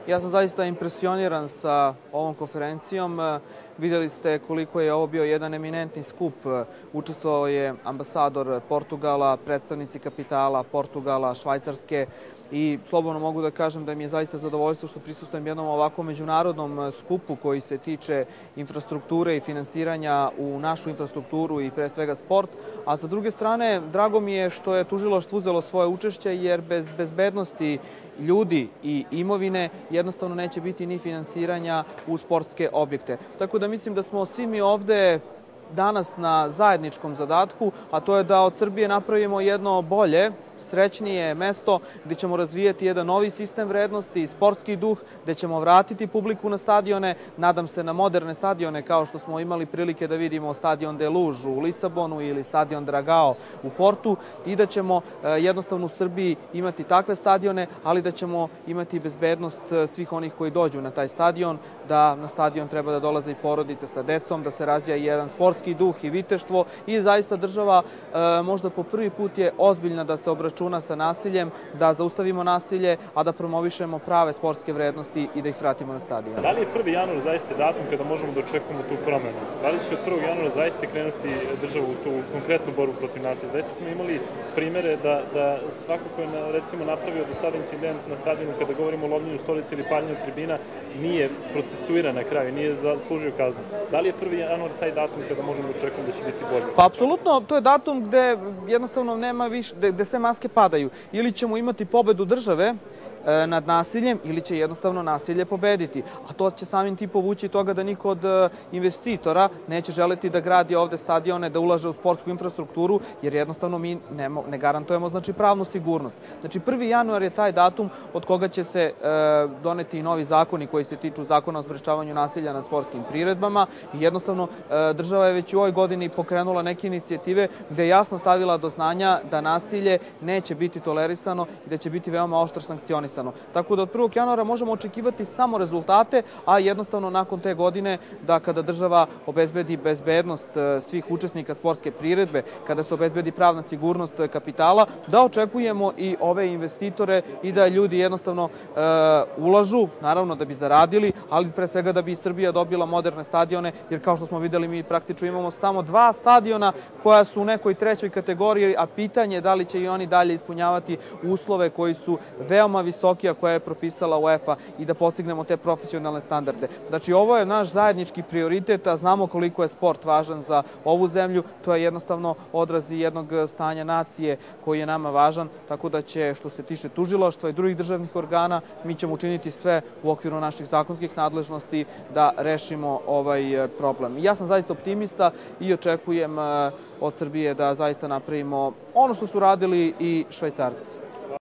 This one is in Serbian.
Ja sam zaista impresioniran sa ovom konferencijom. Videli ste koliko je ovo bio jedan eminentni skup. Učestvovao je ambasador Portugala, predstavnici kapitala Portugala, Švajcarske i slobodno mogu da kažem da mi je zaista zadovoljstvo što prisustvujem jednom ovakvom međunarodnom skupu koji se tiče infrastrukture i finansiranja u našu infrastrukturu i pre svega sport. A sa druge strane, drago mi je što je tužilaštvo uzelo svoje učešće jer bez bezbednosti ljudi i imovine jednostavno neće biti ni finansiranja u sportske objekte. Tako da mislim da smo svi mi ovde danas na zajedničkom zadatku, a to je da od Srbije napravimo jedno bolje, srećnije mesto gde ćemo razvijati jedan novi sistem vrednosti i sportski duh, gde ćemo vratiti publiku na stadione, nadam se na moderne stadione kao što smo imali prilike da vidimo stadion De Luž u Lisabonu ili stadion Dragao u Portu i da ćemo jednostavno u Srbiji imati takve stadione, ali da ćemo imati bezbednost svih onih koji dođu na taj stadion, da na stadion treba da dolaze i porodice sa decom, da se razvija jedan sportski duh i viteštvo i zaista država možda po prvi put je ozbiljna da se obračuna sa nasiljem, da zaustavimo nasilje, a da promovišemo prave sportske vrednosti i da ih vratimo na stadion. Da li je 1. januar zaista datum kada možemo da očekujemo tu promenu? Da li će od 1. januara zaista krenuti državu u tu konkretnu borbu protiv nasilja? Zaista smo imali primere da svako ko je recimo napravio do sada incident na stadionu kada govorimo o lomljenju stolice ili paljenju tribina nije procesuiran na kraju, nije zaslužio kaznu. Da li je 1. januar taj datum kada možemo da očekujemo da će biti bolje? Pa apsolutno, to je datum gde jednostavno nema više, gde sve maske padaju. Ili ćemo imati pobedu države nad nasiljem ili će jednostavno nasilje pobediti. A to će samim tim povući toga da niko od investitora neće želeti da gradi ovde stadione, da ulaže u sportsku infrastrukturu, jer jednostavno mi ne garantujemo pravnu sigurnost. Znači 1. januar je taj datum od koga će se doneti i novi zakoni koji se tiču zakona o sprečavanju nasilja na sportskim priredbama i jednostavno država je već u ovoj godini pokrenula neke inicijative gde je jasno stavila do znanja da nasilje neće biti tolerisano i da će biti veoma oštro sankcionisano. Tako da od 1. januara možemo očekivati samo rezultate, a jednostavno nakon te godine da kada država obezbedi bezbednost svih učesnika sportske priredbe, kada se obezbedi pravna sigurnost kapitala, da očekujemo i ove investitore i da ljudi jednostavno ulažu, naravno da bi zaradili, ali pre svega da bi Srbija dobila moderne stadione, jer kao što smo videli mi praktično imamo samo 2 stadiona koja su u nekoj 3. kategoriji, a pitanje je da li će i oni dalje ispunjavati uslove koji su veoma visoki, a koja je propisala UEFA i da postignemo te profesionalne standarde. Znači, ovo je naš zajednički prioritet, a znamo koliko je sport važan za ovu zemlju. To je jednostavno odraz jednog stanja nacije koji je nama važan, tako da će, što se tiče tužilaštva i drugih državnih organa, mi ćemo učiniti sve u okviru naših zakonskih nadležnosti da rešimo ovaj problem. Ja sam zaista optimista i očekujem od Srbije da zaista napravimo ono što su radili i Švajcarci.